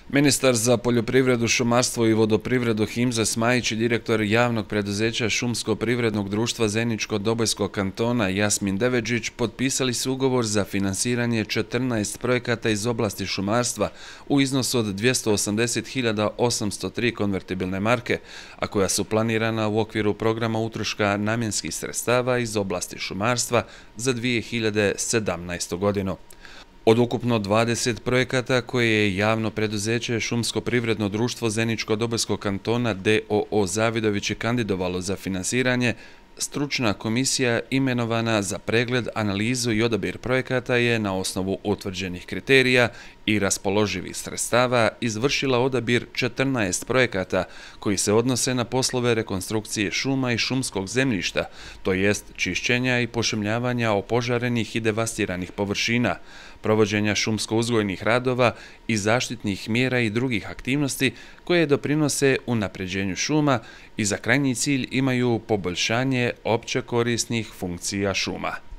Ministar za poljoprivredu, šumarstvo i vodoprivredu Himza Smajić i direktor javnog preduzeća Šumsko-privrednog društva Zeničko-Dobojskog kantona Jasmin Devedžić potpisali su ugovor za finansiranje 14 projekata iz oblasti šumarstva u iznosu od 280.803 konvertibilne marke, a koja su planirana u okviru programa utroška namjenskih sredstava iz oblasti šumarstva za 2017. godinu. Od ukupno 20 projekata koje je javno preduzeće Šumsko-privredno društvo Zeničko-Dobojskog kantona d.o.o. Zavidovići kandidovalo za finansiranje, stručna komisija imenovana za pregled, analizu i odabir projekata je na osnovu utvrđenih kriterija i raspoloživih sredstava izvršila odabir 14 projekata koji se odnose na poslove rekonstrukcije šuma i šumskog zemljišta, to jest čišćenja i pošumljavanja opožarenih i devastiranih površina, provođenja šumsko-uzgojnih radova i zaštitnih mjera i drugih aktivnosti koje doprinose unapređenju šuma i za krajnji cilj imaju poboljšanje opće korisnih funkcija šuma.